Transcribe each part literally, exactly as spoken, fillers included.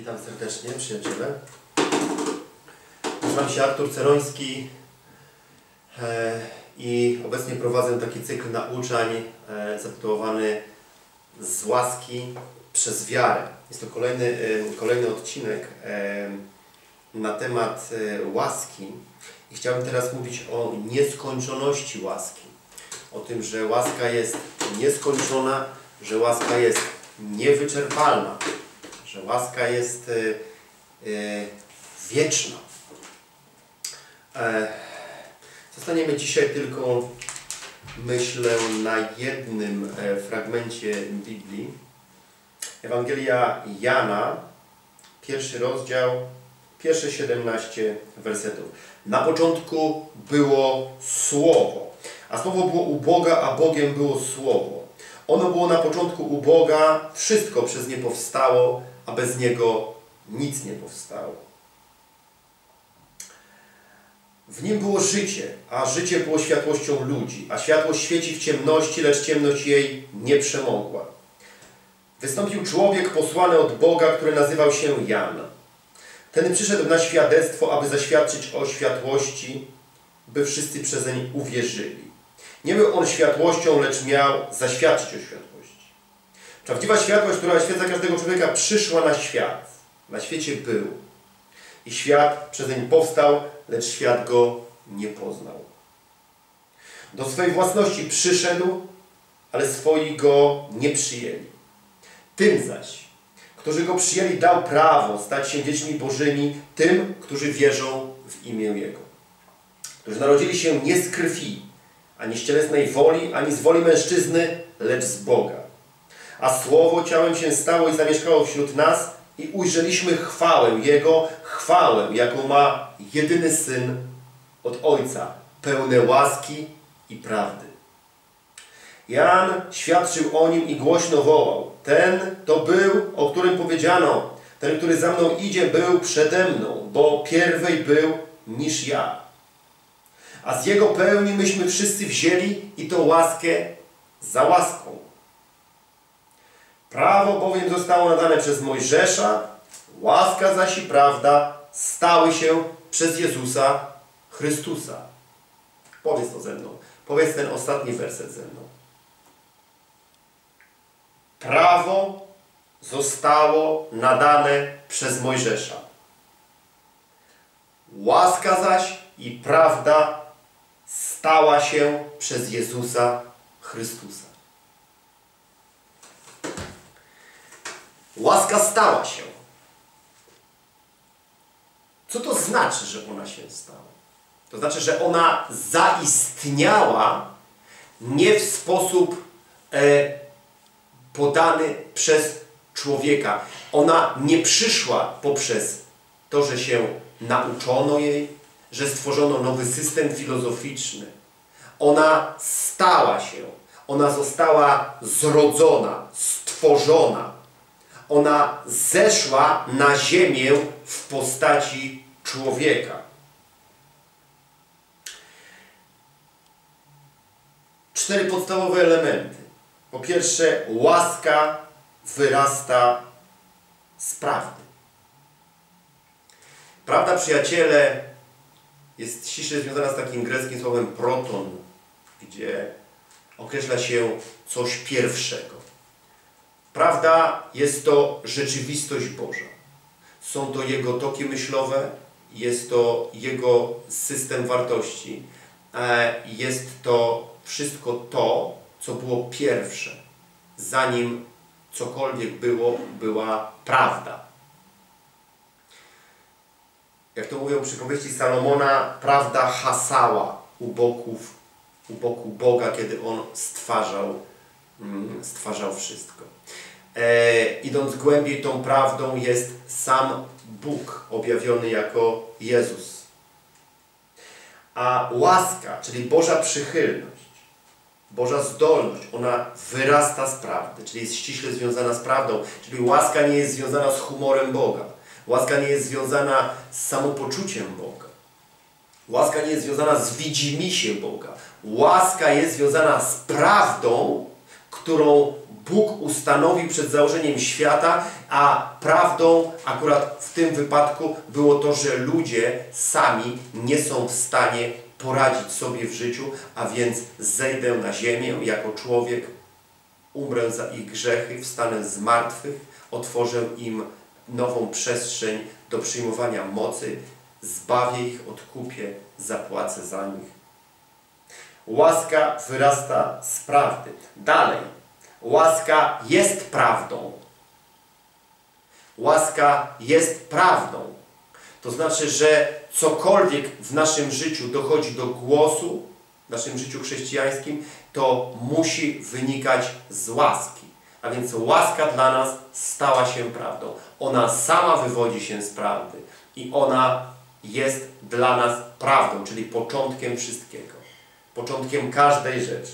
Witam serdecznie, przyjaciele. Nazywam się Artur Ceroński e, i obecnie prowadzę taki cykl nauczań e, zatytułowany Z łaski przez wiarę. Jest to kolejny, e, kolejny odcinek e, na temat e, łaski i chciałbym teraz mówić o nieskończoności łaski. O tym, że łaska jest nieskończona, że łaska jest niewyczerpalna, że łaska jest e, e, wieczna. E, zostaniemy dzisiaj tylko, myślę, na jednym e, fragmencie Biblii. Ewangelia Jana, pierwszy rozdział, pierwsze siedemnaście wersetów. Na początku było Słowo, a Słowo było u Boga, a Bogiem było Słowo. Ono było na początku u Boga, wszystko przez nie powstało, a bez Niego nic nie powstało. W Nim było życie, a życie było światłością ludzi, a światło świeci w ciemności, lecz ciemność jej nie przemogła. Wystąpił człowiek posłany od Boga, który nazywał się Jan. Ten przyszedł na świadectwo, aby zaświadczyć o światłości, by wszyscy przezeń uwierzyli. Nie był on światłością, lecz miał zaświadczyć o światłości. Prawdziwa światłość, która oświeca każdego człowieka, przyszła na świat. Na świecie był. I świat przezeń powstał, lecz świat go nie poznał. Do swej własności przyszedł, ale swoi go nie przyjęli. Tym zaś, którzy go przyjęli, dał prawo stać się dziećmi Bożymi, tym, którzy wierzą w imię Jego. Którzy narodzili się nie z krwi, ani z cielesnej woli, ani z woli mężczyzny, lecz z Boga. A Słowo ciałem się stało i zamieszkało wśród nas i ujrzeliśmy chwałę Jego, chwałę, jaką ma jedyny Syn od Ojca, pełne łaski i prawdy. Jan świadczył o Nim i głośno wołał: ten to był, o którym powiedziano, ten, który za mną idzie, był przede mną, bo pierwej był niż ja. A z Jego pełni myśmy wszyscy wzięli i to łaskę za łaską. Prawo bowiem zostało nadane przez Mojżesza, łaska zaś i prawda stały się przez Jezusa Chrystusa. Powiedz to ze mną. Powiedz ten ostatni werset ze mną. Prawo zostało nadane przez Mojżesza. Łaska zaś i prawda stała się przez Jezusa Chrystusa. Łaska stała się. Co to znaczy, że ona się stała? To znaczy, że ona zaistniała nie w sposób e, podany przez człowieka. Ona nie przyszła poprzez to, że się nauczono jej, że stworzono nowy system filozoficzny. Ona stała się. Ona została zrodzona, stworzona. Ona zeszła na ziemię w postaci człowieka. Cztery podstawowe elementy. Po pierwsze, łaska wyrasta z prawdy. Prawda, przyjaciele, jest ściśle związana z takim greckim słowem proton, gdzie określa się coś pierwszego. Prawda jest to rzeczywistość Boża. Są to Jego toki myślowe, jest to Jego system wartości. Jest to wszystko to, co było pierwsze. Zanim cokolwiek było, była prawda. Jak to mówią przypowieści Salomona, prawda hasała u boków, u boku Boga, kiedy On stwarzał, stwarzał wszystko. E, idąc głębiej, tą prawdą jest sam Bóg objawiony jako Jezus. A łaska, czyli Boża przychylność, Boża zdolność, ona wyrasta z prawdy, czyli jest ściśle związana z prawdą. Czyli łaska nie jest związana z humorem Boga. Łaska nie jest związana z samopoczuciem Boga. Łaska nie jest związana z widzimisię Boga. Łaska jest związana z prawdą, którą Bóg ustanowił przed założeniem świata, a prawdą akurat w tym wypadku było to, że ludzie sami nie są w stanie poradzić sobie w życiu, a więc zejdę na ziemię jako człowiek, umrę za ich grzechy, wstanę z martwych, otworzę im nową przestrzeń do przyjmowania mocy, zbawię ich, odkupię, zapłacę za nich. Łaska wyrasta z prawdy. Dalej. Łaska jest prawdą. Łaska jest prawdą. To znaczy, że cokolwiek w naszym życiu dochodzi do głosu, w naszym życiu chrześcijańskim, to musi wynikać z łaski. A więc łaska dla nas stała się prawdą. Ona sama wywodzi się z prawdy. I ona jest dla nas prawdą, czyli początkiem wszystkiego. Początkiem każdej rzeczy.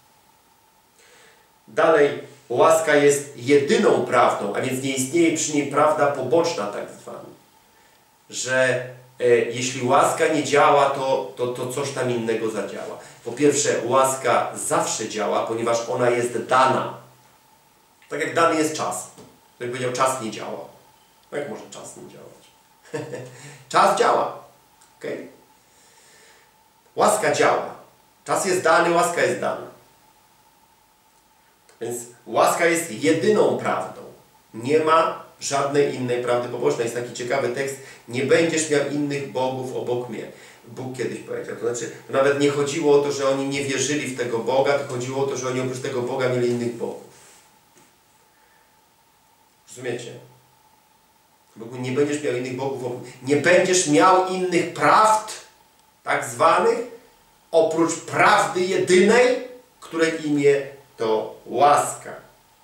Dalej, łaska jest jedyną prawdą, a więc nie istnieje przy niej prawda poboczna tak zwana. Że e, jeśli łaska nie działa, to, to, to coś tam innego zadziała. Po pierwsze, łaska zawsze działa, ponieważ ona jest dana. Tak jak dany jest czas. Jak powiedział, czas nie działa. Jak może czas nie działać? Czas działa. Okay? Łaska działa. Czas jest dany, łaska jest dana. Więc łaska jest jedyną prawdą. Nie ma żadnej innej prawdy pobocznej. Jest taki ciekawy tekst. Nie będziesz miał innych bogów obok mnie. Bóg kiedyś powiedział. To znaczy, to nawet nie chodziło o to, że oni nie wierzyli w tego Boga, to chodziło o to, że oni oprócz tego Boga mieli innych bogów. Rozumiecie? Bogu nie będziesz miał innych bogów obok mnie. Nie będziesz miał innych prawd, tak zwanych, oprócz prawdy jedynej, której imię to łaska.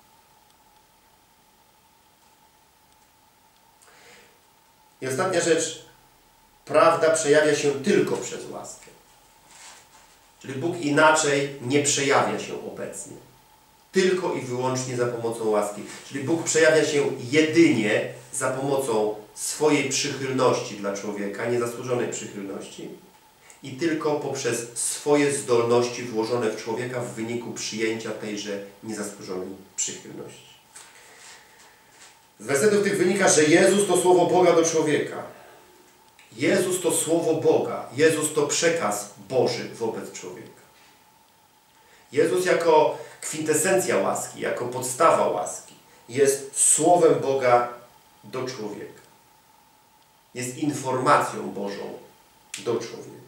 I ostatnia rzecz. Prawda przejawia się tylko przez łaskę. Czyli Bóg inaczej nie przejawia się obecnie. Tylko i wyłącznie za pomocą łaski. Czyli Bóg przejawia się jedynie za pomocą swojej przychylności dla człowieka, niezasłużonej przychylności, i tylko poprzez swoje zdolności włożone w człowieka w wyniku przyjęcia tejże niezasłużonej przychylności. Z wersetów tych wynika, że Jezus to Słowo Boga do człowieka. Jezus to Słowo Boga. Jezus to przekaz Boży wobec człowieka. Jezus jako kwintesencja łaski, jako podstawa łaski, jest Słowem Boga do człowieka. Jest informacją Bożą do człowieka.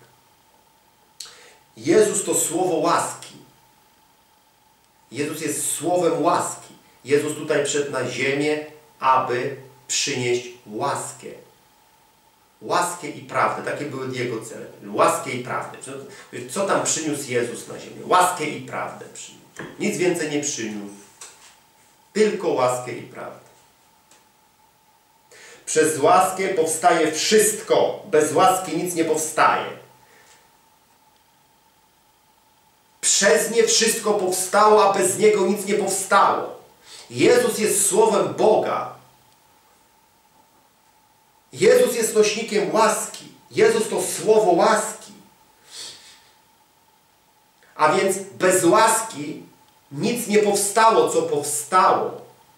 Jezus to Słowo łaski. Jezus jest Słowem łaski. Jezus tutaj przyszedł na ziemię, aby przynieść łaskę. Łaskę i prawdę. Takie były Jego cele. Łaskę i prawdę. Co tam przyniósł Jezus na ziemię? Łaskę i prawdę przyniósł. Nic więcej nie przyniósł. Tylko łaskę i prawdę. Przez łaskę powstaje wszystko. Bez łaski nic nie powstaje. Przez nie wszystko powstało, a bez Niego nic nie powstało. Jezus jest Słowem Boga. Jezus jest nośnikiem łaski. Jezus to Słowo łaski. A więc bez łaski nic nie powstało, co powstało.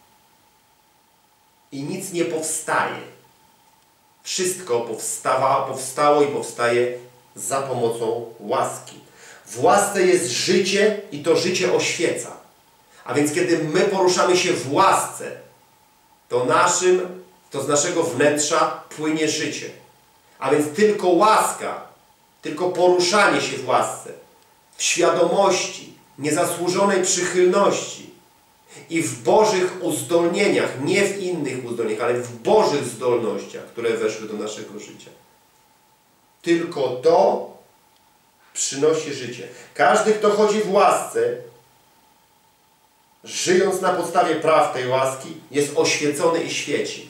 I nic nie powstaje. Wszystko powstawa, powstało i powstaje za pomocą łaski. W łasce jest życie i to życie oświeca. A więc kiedy my poruszamy się w łasce, to naszym, to z naszego wnętrza płynie życie. A więc tylko łaska, tylko poruszanie się w łasce, w świadomości, niezasłużonej przychylności i w Bożych uzdolnieniach, nie w innych uzdolnieniach, ale w Bożych zdolnościach, które weszły do naszego życia. Tylko to przynosi życie. Każdy, kto chodzi w łasce, żyjąc na podstawie praw tej łaski, jest oświecony i świeci.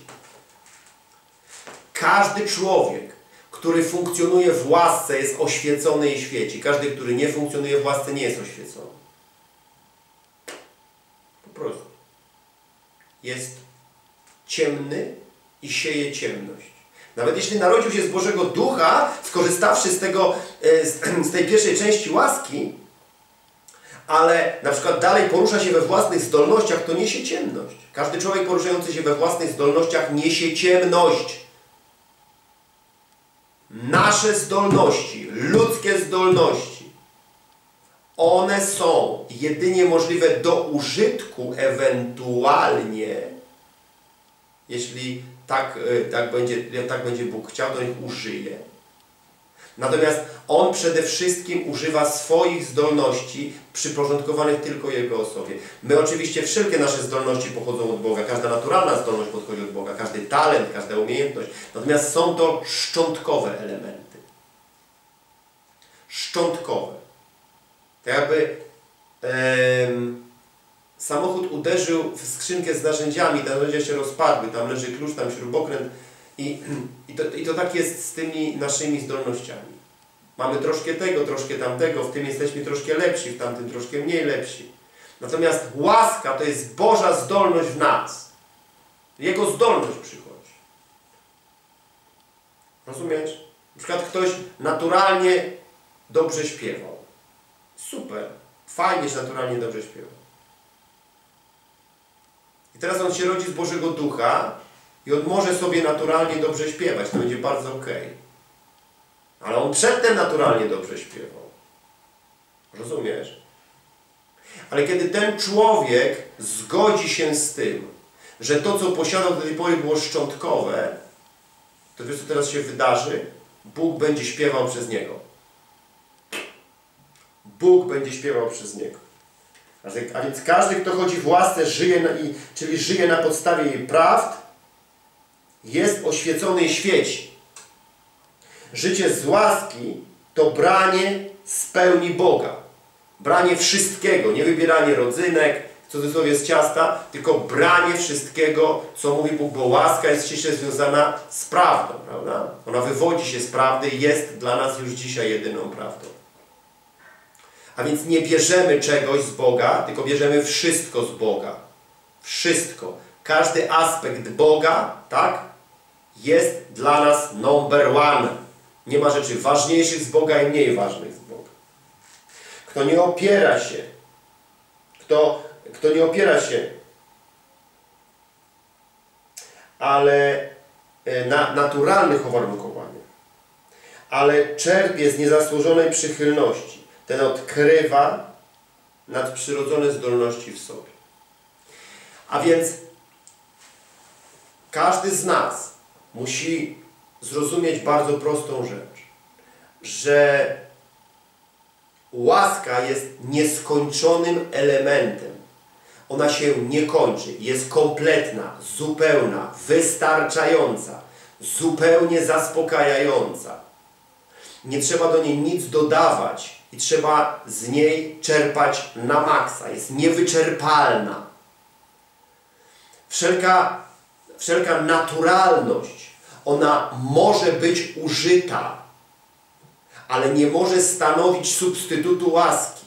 Każdy człowiek, który funkcjonuje w łasce, jest oświecony i świeci. Każdy, który nie funkcjonuje w łasce, nie jest oświecony. Po prostu. Jest ciemny i sieje ciemność. Nawet jeśli narodził się z Bożego Ducha, skorzystawszy z, tego, z tej pierwszej części łaski, ale na przykład dalej porusza się we własnych zdolnościach, to niesie ciemność. Każdy człowiek poruszający się we własnych zdolnościach niesie ciemność. Nasze zdolności, ludzkie zdolności, one są jedynie możliwe do użytku ewentualnie, jeśli tak, tak, będzie, tak będzie Bóg chciał, to ich użyje. Natomiast On przede wszystkim używa swoich zdolności przyporządkowanych tylko Jego osobie. My oczywiście wszelkie nasze zdolności pochodzą od Boga, każda naturalna zdolność pochodzi od Boga, każdy talent, każda umiejętność. Natomiast są to szczątkowe elementy. Szczątkowe. Tak jakby em, samochód uderzył w skrzynkę z narzędziami, te narzędzia się rozpadły, tam leży klucz, tam śrubokręt i, i, to, i to tak jest z tymi naszymi zdolnościami. Mamy troszkę tego, troszkę tamtego, w tym jesteśmy troszkę lepsi, w tamtym troszkę mniej lepsi. Natomiast łaska to jest Boża zdolność w nas. Jego zdolność przychodzi. Rozumiesz? Na przykład ktoś naturalnie dobrze śpiewał. Super. Fajnie, że naturalnie dobrze śpiewał. I teraz on się rodzi z Bożego Ducha i on może sobie naturalnie dobrze śpiewać. To będzie bardzo okej. Okay. Ale on przedtem naturalnie dobrze śpiewał. Rozumiesz? Ale kiedy ten człowiek zgodzi się z tym, że to, co posiadał do tej pory, było szczątkowe, to wiesz, co teraz się wydarzy? Bóg będzie śpiewał przez niego. Bóg będzie śpiewał przez niego. A więc każdy, kto chodzi w łasce, żyje na, i, czyli żyje na podstawie jej prawd, jest oświecony i świeci. Życie z łaski to branie z pełni Boga. Branie wszystkiego, nie wybieranie rodzynek, w cudzysłowie z ciasta, tylko branie wszystkiego, co mówi Bóg, bo łaska jest ściśle związana z prawdą, prawda? Ona wywodzi się z prawdy i jest dla nas już dzisiaj jedyną prawdą. A więc nie bierzemy czegoś z Boga, tylko bierzemy wszystko z Boga. Wszystko. Każdy aspekt Boga, tak, jest dla nas number one. Nie ma rzeczy ważniejszych z Boga i mniej ważnych z Boga. Kto nie opiera się, kto, kto nie opiera się, ale na naturalnych uwarunkowaniach, ale czerpie z niezasłużonej przychylności, ten odkrywa nadprzyrodzone zdolności w sobie. A więc każdy z nas musi zrozumieć bardzo prostą rzecz, że łaska jest nieskończonym elementem. Ona się nie kończy, jest kompletna, zupełna, wystarczająca, zupełnie zaspokajająca. Nie trzeba do niej nic dodawać i trzeba z niej czerpać na maksa. Jest niewyczerpalna. Wszelka, wszelka naturalność, ona może być użyta, ale nie może stanowić substytutu łaski.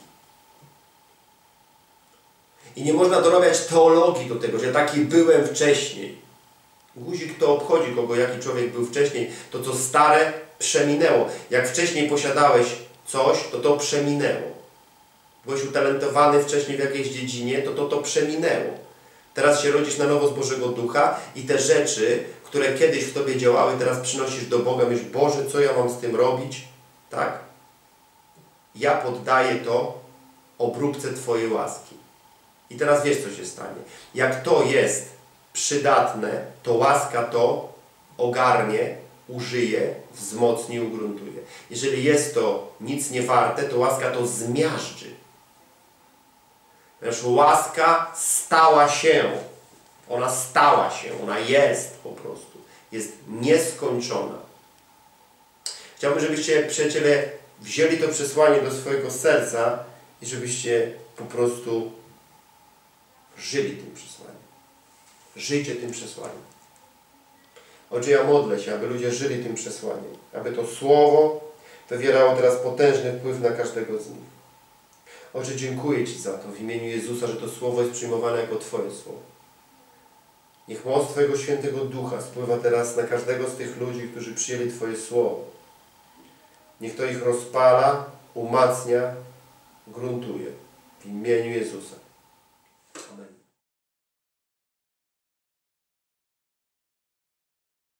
I nie można dorabiać teologii do tego, że ja taki byłem wcześniej. Guzik to obchodzi, kogo jaki człowiek był wcześniej. To, co stare, przeminęło. Jak wcześniej posiadałeś coś, to to przeminęło. Byłeś utalentowany wcześniej w jakiejś dziedzinie, to to to przeminęło. Teraz się rodzisz na nowo z Bożego Ducha i te rzeczy, które kiedyś w Tobie działały, teraz przynosisz do Boga, myślisz, Boże, co ja mam z tym robić? Tak? Ja poddaję to obróbce Twojej łaski. I teraz wiesz, co się stanie. Jak to jest przydatne, to łaska to ogarnie, użyje, wzmocni, ugruntuje. Jeżeli jest to nic nie warte, to łaska to zmiażdży. Ponieważ łaska stała się. Ona stała się. Ona jest po prostu. Jest nieskończona. Chciałbym, żebyście, przyjaciele, wzięli to przesłanie do swojego serca i żebyście po prostu żyli tym przesłaniem. Żyjcie tym przesłaniem. Ojcze, ja modlę się, aby ludzie żyli tym przesłaniem. Aby to Słowo wywierało teraz potężny wpływ na każdego z nich. Ojcze, dziękuję Ci za to w imieniu Jezusa, że to Słowo jest przyjmowane jako Twoje Słowo. Niech moc Twojego Świętego Ducha spływa teraz na każdego z tych ludzi, którzy przyjęli Twoje Słowo. Niech to ich rozpala, umacnia, gruntuje. W imieniu Jezusa.